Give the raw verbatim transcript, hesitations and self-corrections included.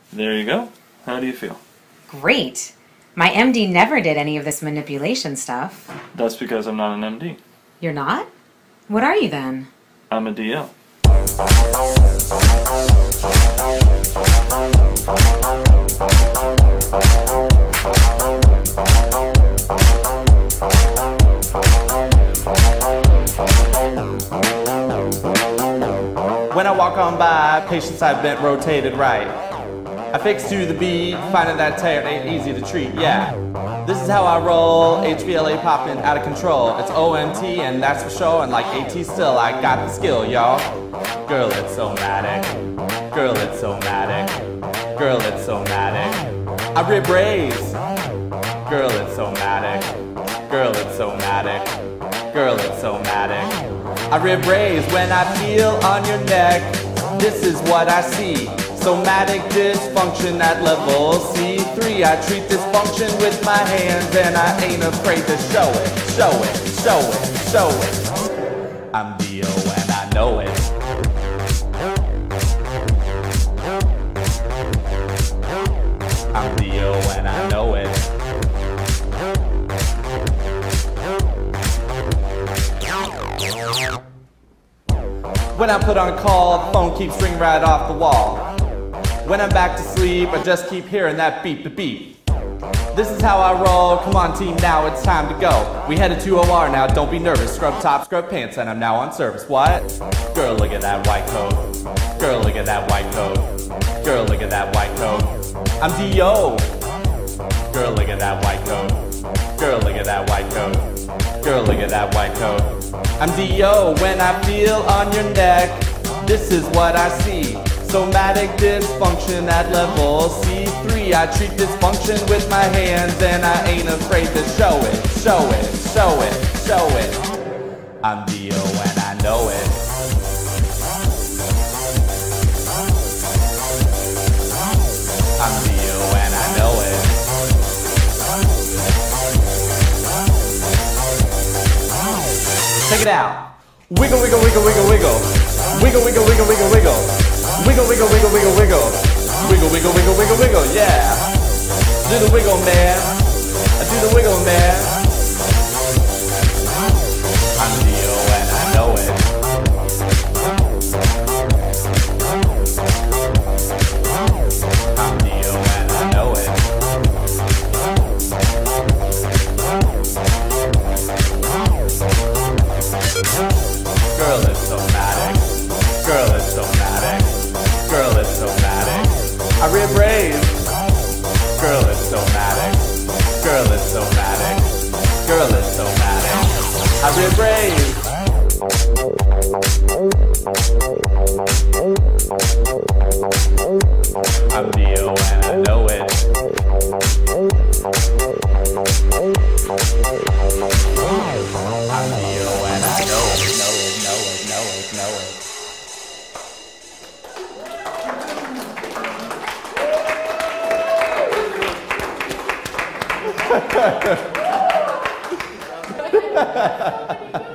There you go. How do you feel? Great. My M D never did any of this manipulation stuff. That's because I'm not an M D. You're not? What are you then? I'm a D L. When I walk on by, patients I've been rotated right. I fix to the beat, finding that tear ain't easy to treat, yeah. This is how I roll, H V L A popping out of control. It's O M T and that's for sure, and like AT still, I got the skill, y'all. Girl, it's so matic. Girl, it's so matic. Girl, it's so matic. I rib raise. Girl, it's so matic. Girl, it's so matic. Girl, it's so matic. I rib raise when I feel on your neck. This is what I see. Somatic dysfunction at level C three. I treat dysfunction with my hands and I ain't afraid to show it, show it, show it, show it. I'm D O and I know it. I'm D O and I know it. When I put on call, the phone keeps ringing right off the wall. When I'm back to sleep, I just keep hearing that beep, beep, beep. This is how I roll. Come on, team, now it's time to go. We headed to O R now, don't be nervous. Scrub top, scrub pants, and I'm now on service. What? Girl, look at that white coat. Girl, look at that white coat. Girl, look at that white coat. I'm D O. Girl, look at that white coat. Girl, look at that white coat. Girl, look at that white coat. I'm D O when I feel on your neck. This is what I see. Somatic dysfunction at level C three. I treat dysfunction with my hands and I ain't afraid to show it, show it, show it, show it. I'm D O and I know it. I'm D O and I know it. Check it out. Wiggle, wiggle, wiggle, wiggle, wiggle. Wiggle, wiggle, wiggle, wiggle, wiggle. Wiggle, wiggle, wiggle, wiggle, wiggle. Wiggle, wiggle, wiggle, wiggle, wiggle, yeah. Do the wiggle, man. I do the wiggle, man. I'm D O and I know it. I'm D O and I know it. Girl, it's so matic. Girl, it's so matic. Girl, it's so matic. I rib raise. Girl, it's so matic. Girl, it's so matic. Girl, it's so matic. I rib raise. I'm D O and I know it. I'm D O and I know it, know it, know it, know it, know it. Ha ha ha.